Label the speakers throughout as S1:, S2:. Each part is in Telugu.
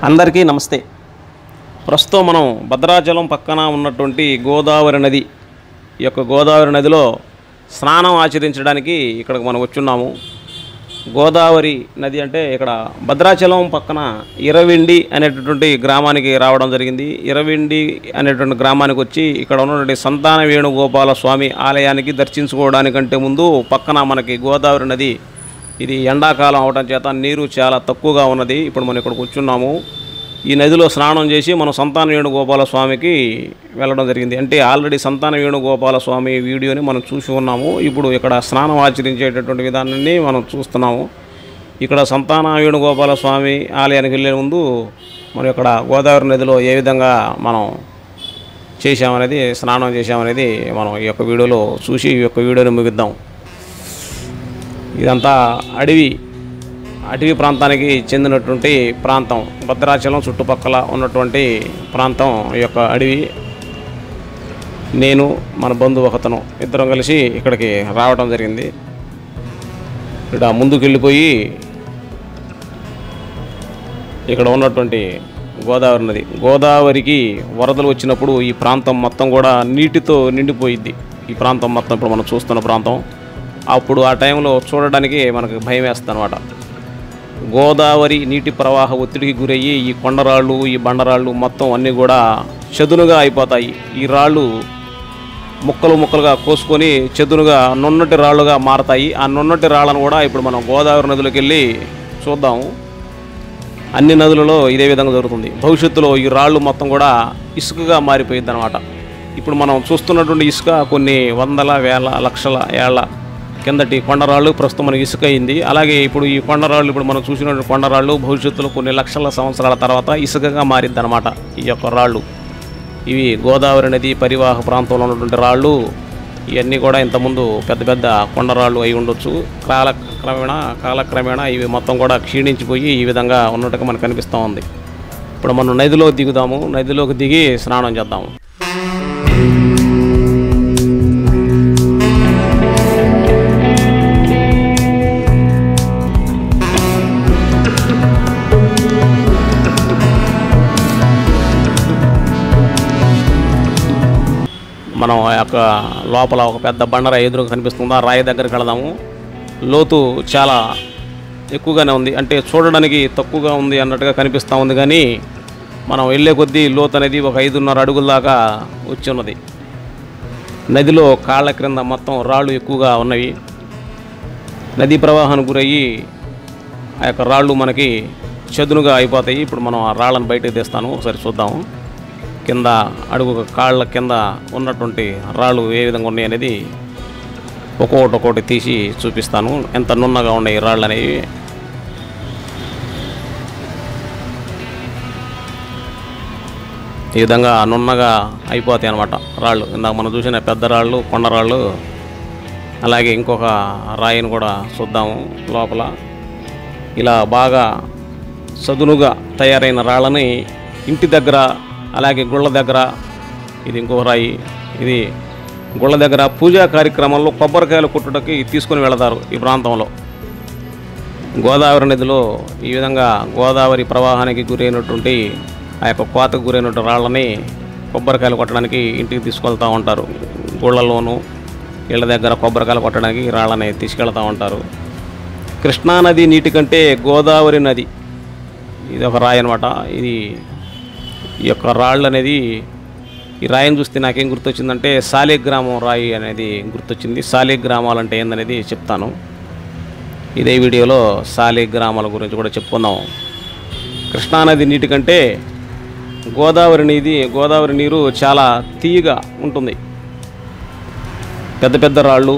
S1: అందరికీ నమస్తే. ప్రస్తుతం మనం భద్రాచలం పక్కన ఉన్నటువంటి గోదావరి నది, ఈ యొక్క గోదావరి నదిలో స్నానం ఆచరించడానికి ఇక్కడికి మనం వచ్చున్నాము. గోదావరి నది అంటే ఇక్కడ భద్రాచలం పక్కన ఇరవిండి అనేటటువంటి గ్రామానికి రావడం జరిగింది. ఇరవిండి అనేటువంటి గ్రామానికి వచ్చి ఇక్కడ ఉన్నటువంటి సంతాన వేణుగోపాల స్వామి ఆలయానికి దర్శించుకోవడానికంటే ముందు పక్కన మనకి గోదావరి నది, ఇది ఎండాకాలం అవడం చేత నీరు చాలా తక్కువగా ఉన్నది. ఇప్పుడు మనం ఇక్కడ కూర్చున్నాము. ఈ నదిలో స్నానం చేసి మనం సంతాన వేణుగోపాల స్వామికి వెళ్ళడం జరిగింది. అంటే ఆల్రెడీ సంతాన వేణుగోపాల స్వామి వీడియోని మనం చూసి ఉన్నాము. ఇప్పుడు ఇక్కడ స్నానం ఆచరించేటటువంటి విధానాన్ని మనం చూస్తున్నాము. ఇక్కడ సంతాన వేణుగోపాల స్వామి ఆలయానికి వెళ్ళే ముందు మనం ఇక్కడ గోదావరి నదిలో ఏ విధంగా మనం చేసామనేది, స్నానం చేసామనేది మనం ఈ యొక్క వీడియోలో చూసి ఈ యొక్క వీడియోని ముగిద్దాం. ఇదంతా అడవి ప్రాంతానికి చెందినటువంటి ప్రాంతం. భద్రాచలం చుట్టుపక్కల ఉన్నటువంటి ప్రాంతం ఈ యొక్క అడవి. నేను మన బంధువు ఒకతను ఇద్దరం కలిసి ఇక్కడికి రావడం జరిగింది. ఇక్కడ ముందుకు వెళ్ళిపోయి ఇక్కడ ఉన్నటువంటి గోదావరి నది, గోదావరికి వరదలు వచ్చినప్పుడు ఈ ప్రాంతం మొత్తం కూడా నీటితో నిండిపోయిద్ది. ఈ ప్రాంతం మొత్తం ఇప్పుడు మనం చూస్తున్న ప్రాంతం. అప్పుడు ఆ టైంలో చూడడానికి మనకు భయం వేస్తుంది అనమాట. గోదావరి నీటి ప్రవాహ ఒత్తిడికి గురయ్యి ఈ కొండరాళ్ళు, ఈ బండరాళ్ళు మొత్తం అన్నీ కూడా చదునుగా అయిపోతాయి. ఈ రాళ్ళు ముక్కలు ముక్కలుగా కోసుకొని చదునుగా నున్నటి రాళ్ళుగా మారతాయి. ఆ నున్నటి రాళ్ళను కూడా ఇప్పుడు మనం గోదావరి నదిలోకి వెళ్ళి చూద్దాము. అన్ని నదులలో ఇదే విధంగా జరుగుతుంది. భవిష్యత్తులో ఈ రాళ్ళు మొత్తం కూడా ఇసుకగా మారిపోయింది అనమాట. ఇప్పుడు మనం చూస్తున్నటువంటి ఇసుక కొన్ని వందల, వేల, లక్షల ఏళ్ల కిందటి కొండరాళ్ళు ప్రస్తుతం మనకి ఇసుక అయింది. అలాగే ఇప్పుడు ఈ కొండరాళ్ళు, ఇప్పుడు మనం చూసినటువంటి కొండరాళ్ళు భవిష్యత్తులో కొన్ని లక్షల సంవత్సరాల తర్వాత ఇసుకగా మారిద్ది అనమాట. ఈ యొక్క రాళ్ళు ఇవి గోదావరి నది పరివాహ ప్రాంతంలో ఉన్నటువంటి రాళ్ళు. ఇవన్నీ కూడా ఇంతకుముందు పెద్ద పెద్ద కొండరాళ్ళు అయి ఉండొచ్చు. కాలక్రమేణా ఇవి మొత్తం కూడా క్షీణించిపోయి ఈ విధంగా ఉన్నట్టుగా మనకు కనిపిస్తూ ఉంది. ఇప్పుడు మనం నదిలో దిగుదాము. నదిలోకి దిగి స్నానం చేద్దాము. మనం ఆ యొక్క లోపల ఒక పెద్ద బండరాయి ఎదురుగా కనిపిస్తుంది. ఆ రాయి దగ్గరికి వెళదాము. లోతు చాలా ఎక్కువగానే ఉంది, అంటే చూడడానికి తక్కువగా ఉంది అన్నట్టుగా కనిపిస్తూ ఉంది. కానీ మనం వెళ్ళే కొద్దీ లోతు అనేది ఒక 5.5 అడుగుల దాకా వచ్చి ఉన్నది. నదిలో కాళ్ళ క్రింద మొత్తం రాళ్ళు ఎక్కువగా ఉన్నవి. నదీ ప్రవాహానికి గురయ్యి ఆ యొక్క రాళ్ళు మనకి చదునుగా అయిపోతాయి. ఇప్పుడు మనం ఆ రాళ్ళను బయటకు తీస్తాను, ఒకసారి చూద్దాము. కింద అడుగు కాళ్ళ కింద ఉన్నటువంటి రాళ్ళు ఏ విధంగా ఉన్నాయి అనేది ఒక్కొక్కటి తీసి చూపిస్తాను. ఎంత నున్నగా ఉన్నాయి రాళ్ళు అనేవి. ఈ విధంగా నున్నగా అయిపోతాయి అన్నమాట రాళ్ళు. ఇందాక మనం చూసిన పెద్ద రాళ్ళు, కొండరాళ్ళు. అలాగే ఇంకొక రాయిని కూడా చూద్దాము. లోపల ఇలా బాగా చదునుగా తయారైన రాళ్ళని ఇంటి దగ్గర, అలాగే గుళ్ళ దగ్గర, ఇది ఇంకొక రాయి, ఇది గుళ్ళ దగ్గర పూజా కార్యక్రమంలో కొబ్బరికాయలు కొట్టుటకి తీసుకొని వెళతారు ఈ ప్రాంతంలో. గోదావరి నదిలో ఈ విధంగా గోదావరి ప్రవాహానికి గురైనటువంటి ఆ యొక్క కోతకు గురైనటువంటి రాళ్ళని కొబ్బరికాయలు కొట్టడానికి ఇంటికి తీసుకెళ్తూ ఉంటారు. గుళ్ళలోనూ ఇళ్ళ దగ్గర కొబ్బరికాయలు కొట్టడానికి రాళ్ళని తీసుకెళ్తూ ఉంటారు. కృష్ణానది నీటి కంటే గోదావరి నది, ఇది ఒక రాయి అనమాట. ఇది ఈ యొక్క రాళ్ళు అనేది, ఈ రాయిని చూస్తే నాకేం గుర్తొచ్చిందంటే శాలిగ్రామం రాయి అనేది గుర్తొచ్చింది. శాలిగ్రామాలు అంటే ఏందనేది చెప్తాను. ఇదే వీడియోలో శాలిగ్రామాల గురించి కూడా చెప్పుకుందాం. కృష్ణానది నీటి కంటే గోదావరి నీరు చాలా తీయగా ఉంటుంది. పెద్ద పెద్ద రాళ్ళు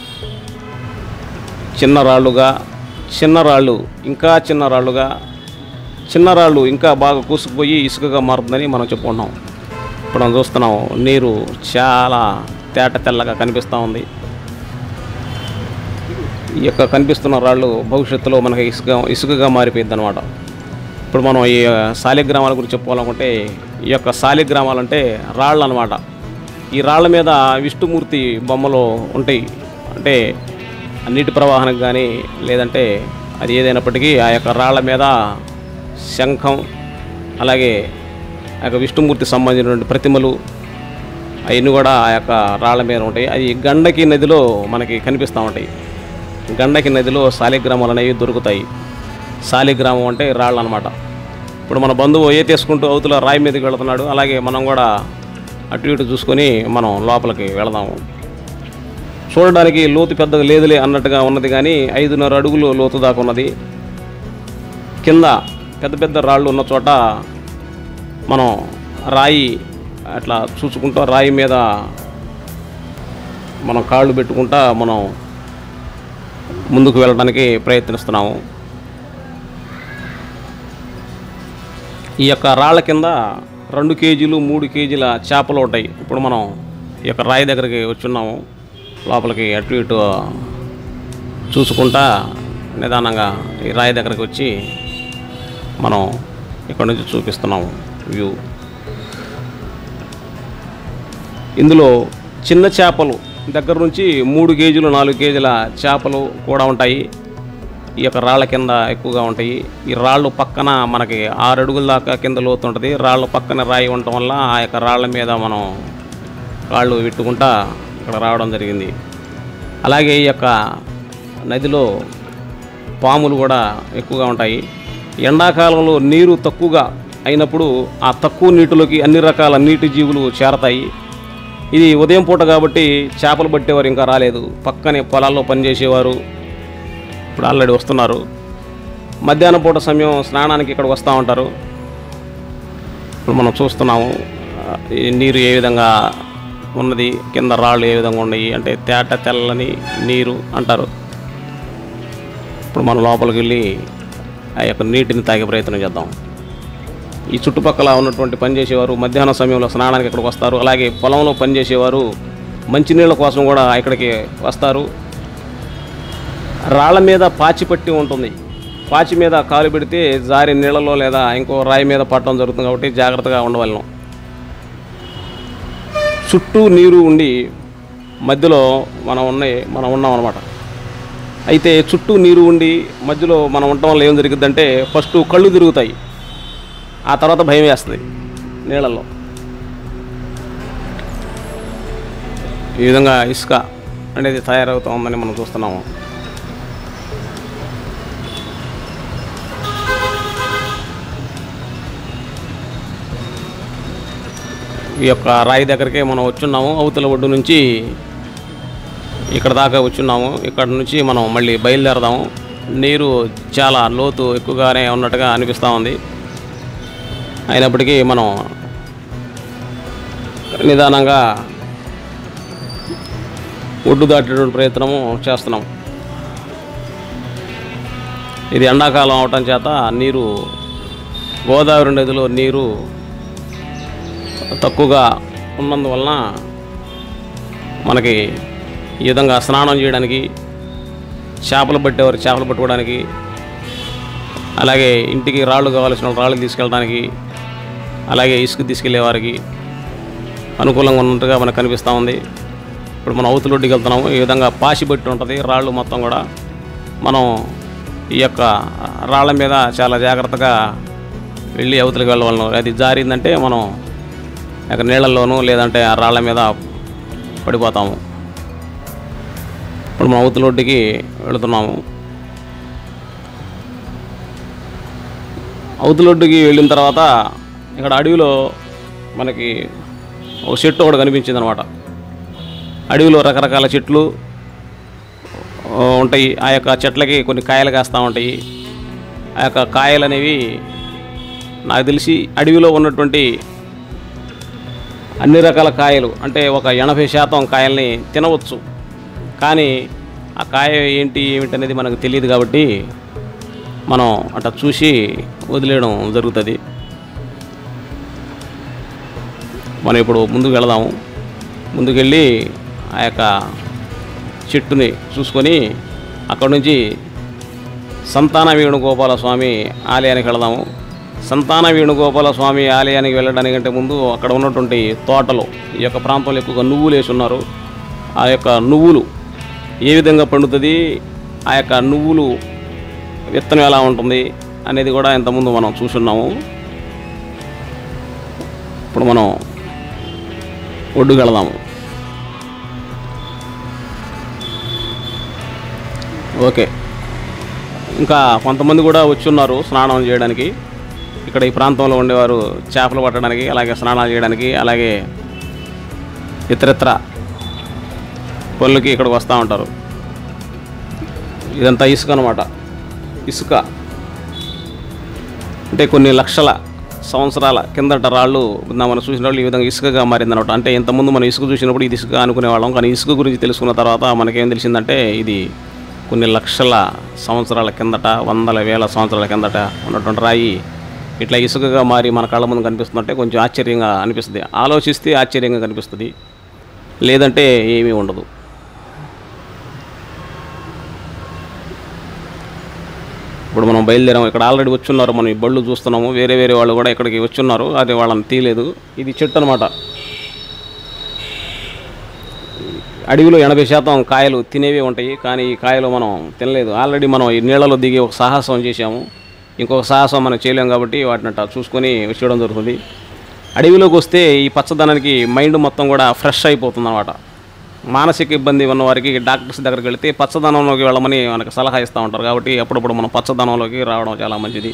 S1: చిన్న రాళ్ళు ఇంకా చిన్న రాళ్ళుగా, చిన్న రాళ్ళు ఇంకా బాగా కూసుకుపోయి ఇసుకగా మారుతుందని మనం చెప్పుకుంటున్నాం. ఇప్పుడు మనం చూస్తున్నాం నీరు చాలా తెల్లగా కనిపిస్తూ ఉంది. ఈ యొక్క కనిపిస్తున్న రాళ్ళు భవిష్యత్తులో మనకి ఇసుకగా మారిపోయింది అనమాట. ఇప్పుడు మనం ఈ శాలిగ్రామాల గురించి చెప్పుకోవాలనుకుంటే, ఈ యొక్క శాలిగ్రామాలు అంటే రాళ్ళు అనమాట. ఈ రాళ్ళ మీద విష్ణుమూర్తి బొమ్మలు ఉంటాయి. అంటే నీటి ప్రవాహానికి కానీ, లేదంటే అది ఏదైనప్పటికీ ఆ యొక్క రాళ్ళ మీద శంఖం, అలాగే ఆ యొక్క విష్ణుమూర్తి సంబంధించినటువంటి ప్రతిమలు అవన్నీ కూడా ఆ యొక్క రాళ్ల మీద ఉంటాయి. అది గండకి నదిలో మనకి కనిపిస్తూ ఉంటాయి. గండకి నదిలో శాలిగ్రామాలు అనేవి దొరుకుతాయి. శాలిగ్రామం అంటే రాళ్ళు అనమాట. ఇప్పుడు మన బంధువు ఏ తీసుకుంటూ అవతల రాయి మీదకి వెళుతున్నాడు, అలాగే మనం కూడా అటు ఇటు చూసుకొని మనం లోపలికి వెళదాము. చూడడానికి లోతు పెద్దగా లేదులే అన్నట్టుగా ఉన్నది, కానీ 5.5 అడుగులు లోతు దాకా ఉన్నది. కింద పెద్ద పెద్ద రాళ్ళు ఉన్న చోట మనం రాయి అట్లా చూసుకుంటూ రాయి మీద మనం కాళ్ళు పెట్టుకుంటా మనం ముందుకు వెళ్ళడానికి ప్రయత్నిస్తున్నాము. ఈ యొక్క రాళ్ళ కింద 2 కేజీలు 3 కేజీల చేపలు ఉంటాయి. ఇప్పుడు మనం ఈ యొక్క రాయి దగ్గరికి వచ్చున్నాము. లోపలికి అటు ఇటు చూసుకుంటా నిదానంగా ఈ రాయి దగ్గరికి వచ్చి మనం ఇక్కడ నుంచి చూపిస్తున్నాము వ్యూ. ఇందులో చిన్న చేపలు దగ్గర నుంచి 3 కేజీలు 4 కేజీల చేపలు కూడా ఉంటాయి. ఈ యొక్క రాళ్ళ కింద ఎక్కువగా ఉంటాయి. ఈ రాళ్ళు పక్కన మనకి 6 అడుగుల దాకా కింద లోతు ఉంటుంది. రాళ్ళు పక్కన రాయి ఉండటం వల్ల ఆ యొక్క రాళ్ళ మీద మనం కాళ్ళు పెట్టుకుంటా ఇక్కడ రావడం జరిగింది. అలాగే ఈ యొక్క నదిలో పాములు కూడా ఎక్కువగా ఉంటాయి. ఎండాకాలంలో నీరు తక్కువగా అయినప్పుడు ఆ తక్కువ నీటిలోకి అన్ని రకాల నీటి జీవులు చేరతాయి. ఇది ఉదయం పూట కాబట్టి చేపలు పట్టేవారు ఇంకా రాలేదు. పక్కనే పొలాల్లో పనిచేసేవారు ఇప్పుడు ఆల్రెడీ వస్తున్నారు. మధ్యాహ్నం పూట సమయం స్నానానికి ఇక్కడికి వస్తూ ఉంటారు. ఇప్పుడు మనం చూస్తున్నాము ఈ నీరు ఏ విధంగా ఉన్నది, కింద రాళ్ళు ఏ విధంగా ఉన్నాయి అంటే తేట తెల్లని నీరు అంటారు. ఇప్పుడు మనం లోపలికి వెళ్ళి ఆ యొక్క నీటిని తాగే ప్రయత్నం చేద్దాం. ఈ చుట్టుపక్కల ఉన్నటువంటి పనిచేసేవారు మధ్యాహ్నం సమయంలో స్నానానికి ఇక్కడికి వస్తారు. అలాగే పొలంలో పనిచేసేవారు మంచినీళ్ళ కోసం కూడా ఇక్కడికి వస్తారు. రాళ్ళ మీద పాచి పట్టి ఉంటుంది. పాచి మీద కాలు పెడితే జారి నీళ్ళలో లేదా ఇంకో రాయి మీద పట్టడం జరుగుతుంది కాబట్టి జాగ్రత్తగా ఉండవలను. చుట్టూ నీరు ఉండి మధ్యలో మనం ఉన్నాం అన్నమాట. అయితే చుట్టూ నీరు ఉండి మధ్యలో మనం ఉండటం వల్ల ఏం జరుగుతుందంటే ఫస్ట్ కళ్ళు తిరుగుతాయి, ఆ తర్వాత భయం వేస్తుంది నీళ్ళల్లో. ఈ విధంగా ఇసుక అనేది తయారవుతుందని మనం చూస్తున్నాము. ఈ యొక్క రాయి దగ్గరికి మనం వచ్చున్నాము. అవతల ఒడ్డు నుంచి ఇక్కడ దాకా వచ్చున్నాము. ఇక్కడ నుంచి మనం మళ్ళీ బయలుదేరదాము. నీరు చాలా లోతు ఎక్కువగానే ఉన్నట్టుగా అనిపిస్తూ ఉంది. అయినప్పటికీ మనం నిదానంగా ఒడ్డు దాటేటువంటి ప్రయత్నము చేస్తున్నాం. ఇది ఎండాకాలం అవటం చేత నీరు గోదావరి నదిలో నీరు తక్కువగా ఉన్నందువలన మనకి ఈ విధంగా స్నానం చేయడానికి, చేపలు పట్టేవారు చేపలు పట్టుకోవడానికి, అలాగే ఇంటికి రాళ్ళు కావాల్సిన రాళ్ళు తీసుకెళ్ళడానికి, అలాగే ఇసుక తీసుకెళ్లే వారికి అనుకూలంగా ఉన్నట్టుగా మనకు కనిపిస్తూ ఉంది. ఇప్పుడు మనం అవతలొడ్డుకి వెళ్తున్నాము. ఈ విధంగా పాసి బట్టి ఉంటుంది రాళ్ళు మొత్తం కూడా. మనం ఈ యొక్క రాళ్ళ మీద చాలా జాగ్రత్తగా వెళ్ళి అవతలికి వెళ్ళవలను. అది జారిందంటే మనం ఇక నీళ్ళల్లోనూ లేదంటే ఆ రాళ్ళ మీద పడిపోతాము. ఇప్పుడు మనం అవతలొడ్డుకి వెళుతున్నాము. అవతలొడ్డుకి వెళ్ళిన తర్వాత ఇక్కడ అడవిలో మనకి ఒక చెట్టు ఒకటి కనిపించింది అనమాట. అడవిలో రకరకాల చెట్లు ఉంటాయి. ఆ యొక్క చెట్లకి కొన్ని కాయలు కాస్తూ ఉంటాయి. ఆ యొక్క కాయలు అనేవి నాకు తెలిసి అడవిలో ఉన్నటువంటి అన్ని రకాల కాయలు అంటే ఒక 80% కాయల్ని తినవచ్చు. కానీ ఆ కాయ ఏమిటనేది మనకు తెలియదు కాబట్టి మనం అట్లా చూసి వదిలేయడం జరుగుతుంది. మనం ఇప్పుడు ముందుకు వెళదాము. ముందుకెళ్ళి ఆ యొక్క చెట్టుని చూసుకొని అక్కడ నుంచి సంతాన వేణుగోపాల స్వామి ఆలయానికి వెళదాము. సంతాన వేణుగోపాల స్వామి ఆలయానికి వెళ్ళడానికంటే ముందు అక్కడ ఉన్నటువంటి తోటలో ఈ యొక్క ప్రాంతంలో ఎక్కువగా నువ్వులు వేసి ఉన్నారు. ఆ యొక్క నువ్వులు ఏ విధంగా పండుతుంది, ఆ యొక్క నువ్వులు విత్తనం ఎలా ఉంటుంది అనేది కూడా ఇంతకుముందు మనం చూసున్నాము. ఇప్పుడు మనం ఒడ్డుకు వెళదాము. ఓకే, ఇంకా కొంతమంది కూడా వచ్చి ఉన్నారు స్నానం చేయడానికి. ఇక్కడ ఈ ప్రాంతంలో ఉండేవారు చేపలు పట్టడానికి, అలాగే స్నానాలు చేయడానికి, అలాగే ఇతరత్ర పనులకి ఇక్కడికి వస్తూ ఉంటారు. ఇదంతా ఇసుక అనమాట. ఇసుక అంటే కొన్ని లక్షల సంవత్సరాల కిందట రాళ్ళు మనం చూసిన వాళ్ళు ఈ విధంగా ఇసుకగా మారిందనమాట. అంటే ఇంతకుముందు మనం ఇసుక చూసినప్పుడు ఇది ఇసుక అనుకునేవాళ్ళం, కానీ ఇసుక గురించి తెలుసుకున్న తర్వాత మనకేం తెలిసిందంటే ఇది కొన్ని లక్షల సంవత్సరాల కిందట, వందల వేల సంవత్సరాల కిందట ఉన్నటువంటి రాయి ఇట్లా ఇసుకగా మారి మన కళ్ళ ముందు కనిపిస్తుందంటే కొంచెం ఆశ్చర్యంగా అనిపిస్తుంది. ఆలోచిస్తే ఆశ్చర్యంగా కనిపిస్తుంది, లేదంటే ఏమీ ఉండదు. ఇప్పుడు మనం బయలుదేరాము. ఇక్కడ ఆల్రెడీ వచ్చున్నారు, మనం ఈ బళ్ళు చూస్తున్నాము. వేరే వేరే వాళ్ళు కూడా ఇక్కడికి వచ్చున్నారు, అది వాళ్ళని తీయలేదు. ఇది చెట్టు అనమాట. అడవిలో 80% కాయలు తినేవే ఉంటాయి, కానీ ఈ కాయలు మనం తినలేదు. ఆల్రెడీ మనం ఈ నీళ్ళలో దిగి ఒక సాహసం చేసాము, ఇంకొక సాహసం మనం చేయలేము కాబట్టి వాటిని అట్లా చూసుకొని వచ్చేయడం జరుగుతుంది. అడవిలోకి వస్తే ఈ పచ్చదనానికి మైండ్ మొత్తం కూడా ఫ్రెష్ అయిపోతుంది అన్నమాట. మానసిక ఇబ్బంది ఉన్న వారికి డాక్టర్స్ దగ్గరికి వెళితే పచ్చదనంలోకి వెళ్ళమని మనకు సలహా ఇస్తూ ఉంటారు. కాబట్టి అప్పుడప్పుడు మనం పచ్చదనంలోకి రావడం చాలా మంచిది.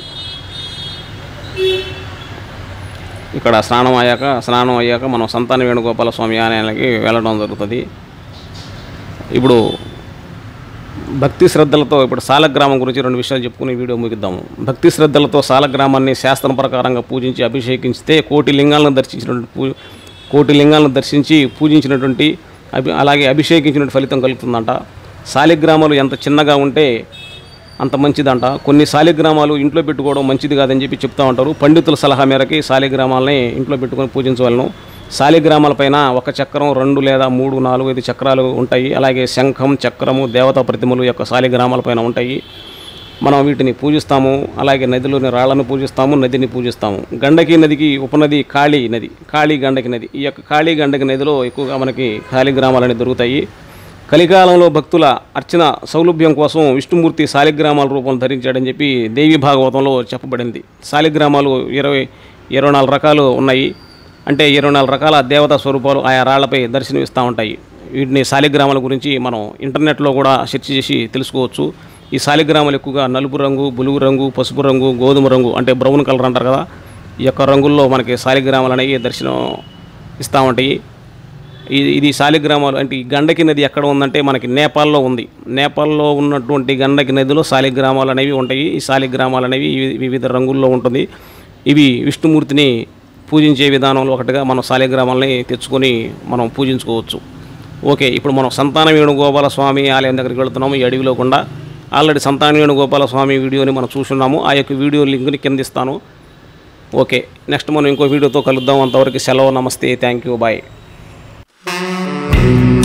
S1: ఇక్కడ స్నానం అయ్యాక మనం సంతాన వేణుగోపాల స్వామి ఆలయానికి వెళ్ళడం జరుగుతుంది. ఇప్పుడు భక్తి శ్రద్ధలతో ఇప్పుడు సాలగ్రామం గురించి 2 విషయాలు చెప్పుకుని వీడియో ముగిద్దాము. భక్తి శ్రద్ధలతో సాలగ్రామాన్ని శాస్త్రం ప్రకారంగా పూజించి అభిషేకించితే కోటి లింగాలను దర్శించి పూజించినటువంటి అలాగే అభిషేకించినటువంటి ఫలితం కలుగుతుందంట. శాలిగ్రామాలు ఎంత చిన్నగా ఉంటే అంత మంచిదంట. కొన్ని శాలిగ్రామాలు ఇంట్లో పెట్టుకోవడం మంచిది కాదని చెప్పి చెప్తూ ఉంటారు. పండితుల సలహా మేరకి శాలిగ్రామాలని ఇంట్లో పెట్టుకొని పూజించవలను. శాలిగ్రామాలపైన 1 చక్రం, 2 లేదా 3, 4, 5 చక్రాలు ఉంటాయి. అలాగే శంఖం, చక్రము, దేవతా ప్రతిమలు యొక్క శాలిగ్రామాలపైన ఉంటాయి. మనం వీటిని పూజిస్తాము. అలాగే నదిలోని రాళ్లను పూజిస్తాము, నదిని పూజిస్తాము. గండకి నదికి ఉపనది కాళీ గండకి నది. ఈ యొక్క కాళీ గండకి నదిలో ఎక్కువగా మనకి శాలిగ్రామాలు దొరుకుతాయి. కలికాలంలో భక్తుల అర్చన సౌలభ్యం కోసం విష్ణుమూర్తి శాలిగ్రామాల రూపం ధరించాడని చెప్పి దేవి భాగవతంలో చెప్పబడింది. శాలిగ్రామాలు 24 రకాలు ఉన్నాయి. అంటే 24 రకాల దేవతా స్వరూపాలు ఆయా రాళ్లపై దర్శనమిస్తూ ఉంటాయి. వీటిని శాలిగ్రామాల గురించి మనం ఇంటర్నెట్లో కూడా సెర్చ్ చేసి తెలుసుకోవచ్చు. ఈ శాలిగ్రామాలు ఎక్కువగా నలుపు రంగు, బులుగు రంగు, పసుపు రంగు, గోధుమ రంగు అంటే బ్రౌన్ కలర్ అంటారు కదా, ఈ యొక్క రంగుల్లో మనకి శాలిగ్రామాలు అనేవి దర్శనం ఇస్తూ ఉంటాయి. ఇది శాలిగ్రామాలు అంటే ఈ గండకి నది ఎక్కడ ఉందంటే మనకి నేపాల్లో ఉంది. నేపాల్లో ఉన్నటువంటి గండకి నదిలో శాలిగ్రామాలు అనేవి ఉంటాయి. ఈ శాలిగ్రామాలు అనేవి వివిధ రంగుల్లో ఉంటుంది. ఇవి విష్ణుమూర్తిని పూజించే విధానంలో ఒకటిగా మనం శాలిగ్రామాలని తెచ్చుకొని మనం పూజించుకోవచ్చు. ఓకే, ఇప్పుడు మనం సంతాన వేణుగోపాల స్వామి ఆలయం దగ్గరికి వెళుతున్నాము. ఈ అడవిలో కూడా ఆల్రెడీ సంతాన వేణుగోపాల స్వామి వీడియోని మనం చూస్తున్నాము. ఆ యొక్క వీడియో లింక్ని కింద ఇస్తాను. ఓకే, నెక్స్ట్ మనం ఇంకో వీడియోతో కలుద్దాం. అంతవరకు సెలవు. నమస్తే, థ్యాంక్ యూ, బాయ్.